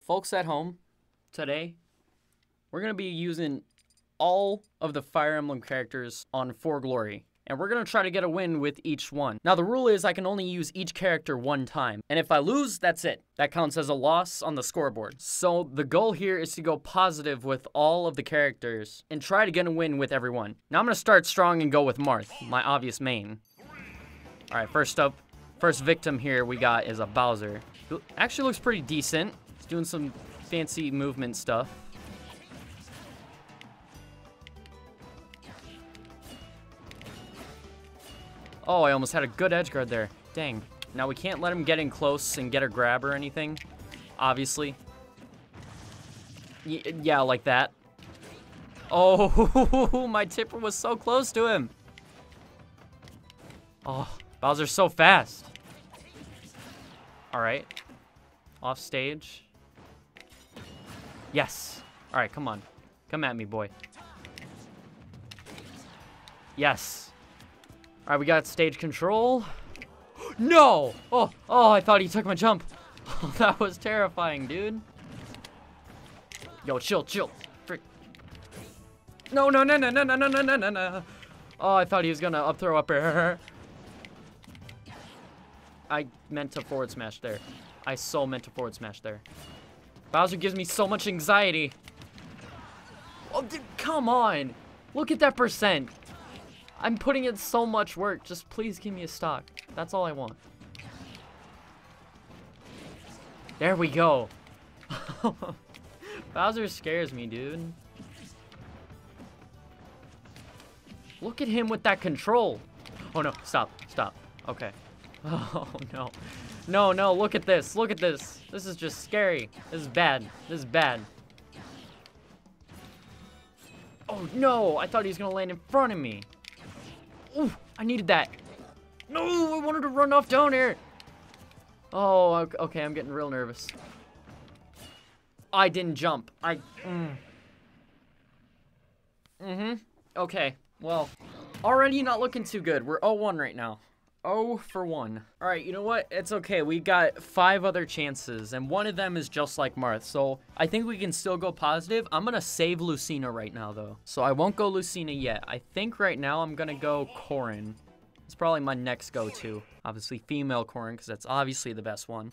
Folks at home, today, we're going to be using all of the Fire Emblem characters on For Glory. And we're going to try to get a win with each one. Now, the rule is I can only use each character one time. And if I lose, that's it. That counts as a loss on the scoreboard. So the goal here is to go positive with all of the characters and try to get a win with everyone. Now, I'm going to start strong and go with Marth, my obvious main. All right, first victim here we got is a Bowser. Who actually looks pretty decent. He's doing some fancy movement stuff. Oh, I almost had a good edge guard there. Dang. Now we can't let him get in close and get a grab or anything. Obviously. Yeah, like that. Oh, my tipper was so close to him. Oh, Bowser's so fast. All right. Off stage. Yes. All right, come on. Come at me, boy. Yes. All right, we got stage control. No! Oh, I thought he took my jump. Oh, that was terrifying, dude. Yo, chill. Frick. No. Oh, I thought he was gonna up throw up air. I meant to forward smash there. I so meant to forward smash there. Bowser gives me so much anxiety. Oh, dude, come on. Look at that percent. I'm putting in so much work. Just please give me a stock. That's all I want. There we go. Bowser scares me, dude. Look at him with that control. Oh, no. Stop. Okay. Oh, no. No. Look at this. This is just scary. This is bad. Oh, no. I thought he was going to land in front of me. Ooh, I needed that. No, I wanted to run off down here. Oh, okay, I'm getting real nervous. I didn't jump. Okay, well, already not looking too good. We're 0-1 right now. 0 for 1. All right, you know what? It's okay. We got 5 other chances, and one of them is just like Marth. So I think we can still go positive. I'm going to save Lucina right now, though. So I won't go Lucina yet. I think right now I'm going to go Corrin. It's probably my next go-to. Obviously, female Corrin, because that's obviously the best one.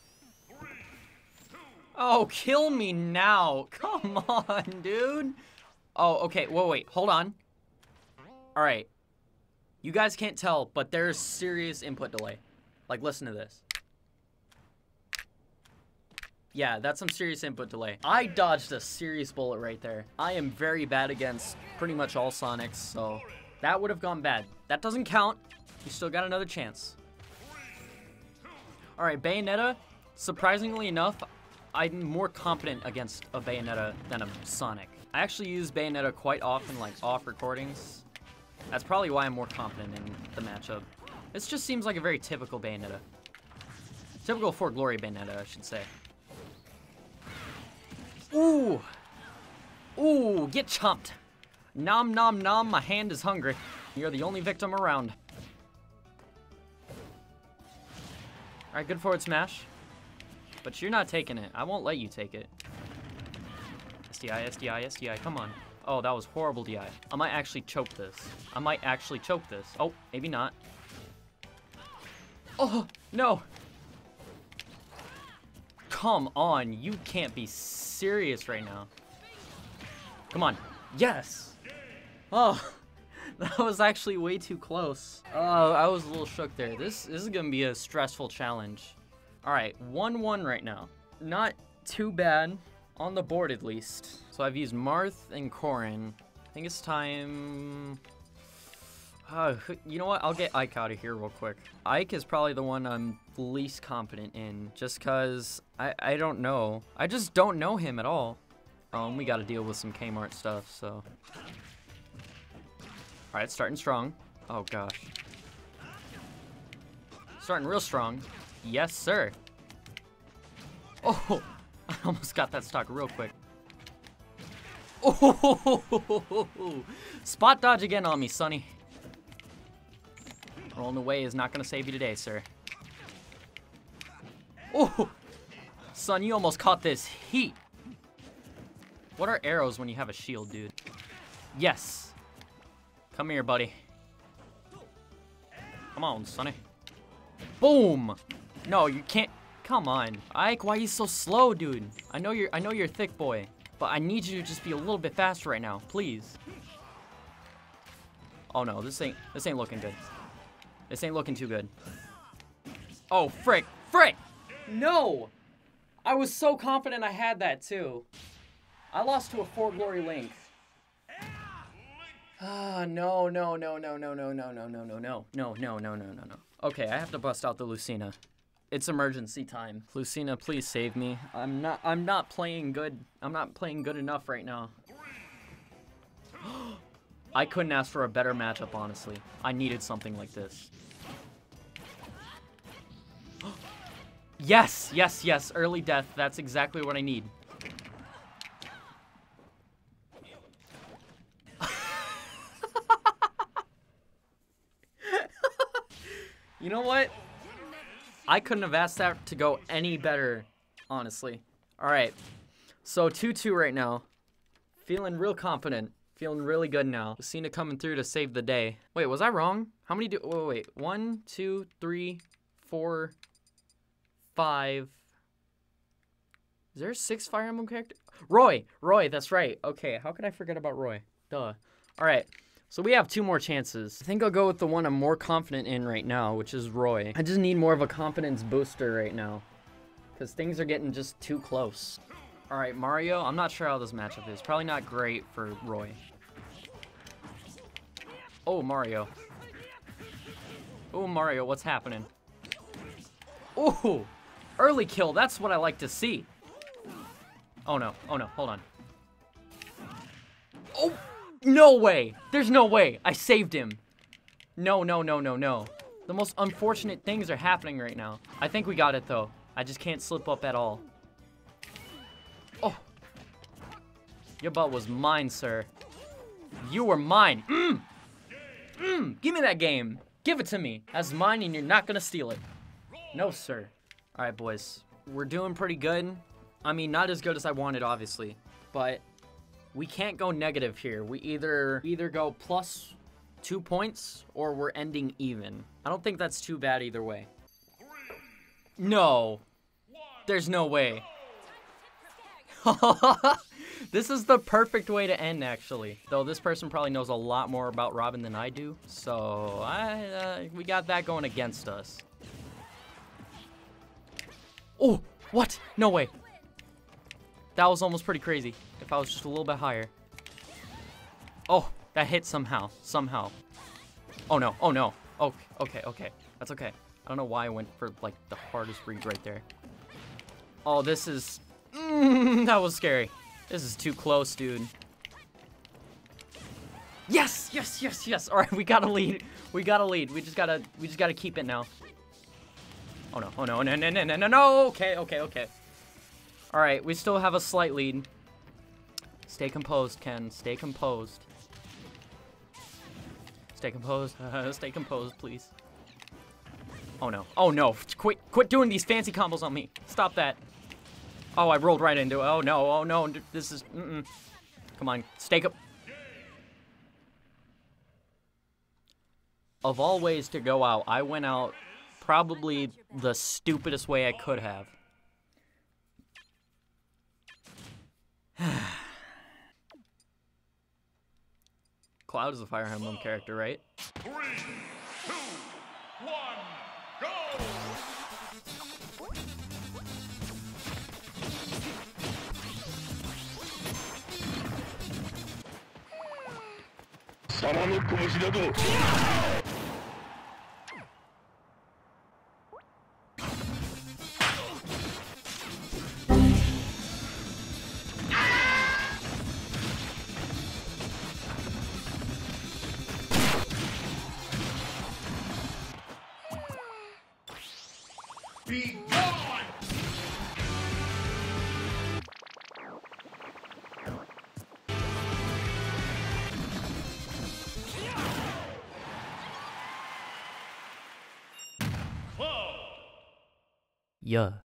Oh, kill me now. Come on, dude. Oh, okay. Wait. Hold on. All right. You guys can't tell, but there's serious input delay. Like, listen to this. Yeah, that's some serious input delay. I dodged a serious bullet right there. I am very bad against pretty much all Sonics, so that would have gone bad. That doesn't count. You still got another chance. All right, Bayonetta, surprisingly enough, I'm more competent against a Bayonetta than a Sonic. I actually use Bayonetta quite often, like off recordings. That's probably why I'm more confident in the matchup. This just seems like a very typical Bayonetta. Typical For Glory Bayonetta, I should say. Ooh! Ooh, get chomped. Nom, my hand is hungry. You're the only victim around. Alright, good forward smash. But you're not taking it. I won't let you take it. SDI, come on. Oh, that was horrible DI. I might actually choke this. Oh, maybe not. Oh, no. Come on. You can't be serious right now. Come on. Yes. Oh, that was actually way too close. Oh, I was a little shook there. This is going to be a stressful challenge. All right, 1-1 right now. Not too bad. On the board, at least. So I've used Marth and Corrin. I think it's time... you know what? I'll get Ike out of here real quick. Ike is probably the one I'm least confident in, just because I don't know. I just don't know him at all. We got to deal with some Kmart stuff, so... Alright, starting strong. Oh, gosh. Starting real strong. Yes, sir. Oh! I almost got that stock real quick. Oh! Spot dodge again on me, Sonny. Rolling away is not going to save you today, sir. Oh! Son, you almost caught this heat. What are arrows when you have a shield, dude? Yes. Come here, buddy. Come on, Sonny. Boom. No, you can't. Come on. Ike, why are you so slow, dude? I know you're a thick boy, but I need you to just be a little bit faster right now, please. Oh no, this ain't looking good. This ain't looking too good. Oh, frick. Frick! No! I was so confident I had that too. I lost to a 4 glory link. Ah, no. Okay, I have to bust out the Lucina. It's emergency time. Lucina, please save me. I'm not playing good. I'm not playing good enough right now. I couldn't ask for a better matchup, honestly. I needed something like this. Yes, yes, yes. Early death. That's exactly what I need. You know what? I couldn't have asked that to go any better, honestly. All right. So 2-2 right now. Feeling real confident. Feeling really good now. Lucina coming through to save the day. Wait, was I wrong? How many do... Wait. 1, 2, 3, 4, 5. Is there 6 Fire Emblem characters? Roy! Roy, that's right. Okay, how could I forget about Roy? Duh. All right. So we have 2 more chances. I think I'll go with the one I'm more confident in right now, which is Roy. I just need more of a confidence booster right now, because things are getting just too close. All right, Mario, I'm not sure how this matchup is. Probably not great for Roy. Oh, Mario. Oh, Mario, what's happening? Oh, early kill. That's what I like to see. Oh, no. Oh, no. Hold on. Oh! No way! There's no way! I saved him. No. The most unfortunate things are happening right now. I think we got it, though. I just can't slip up at all. Oh! Your butt was mine, sir. You were mine. Give me that game. Give it to me. That's mine, and you're not gonna steal it. No, sir. Alright, boys. We're doing pretty good. I mean, not as good as I wanted, obviously. But... we can't go negative here. We either go plus 2 points or we're ending even. I don't think that's too bad either way. No. There's no way. This is the perfect way to end, actually. Though this person probably knows a lot more about Robin than I do. So, we got that going against us. Oh, what? No way. That was almost pretty crazy. If I was just a little bit higher. Oh, that hit somehow. Oh no. Oh, okay. That's okay. I don't know why I went for, like, the hardest read right there. Oh, this is... that was scary. This is too close, dude. Yes! All right, we got a lead. We just gotta keep it now. Oh no. Okay. All right, we still have a slight lead. Stay composed, Ken. Stay composed. Stay composed, please. Oh no. Quit doing these fancy combos on me. Stop that. Oh, I rolled right into it. Oh no. This is... Come on, stay up. Of all ways to go out, I went out probably the stupidest way I could have. Cloud is a Fire Emblem character, right? 3, 2, 1, go! Be gone! Yeah.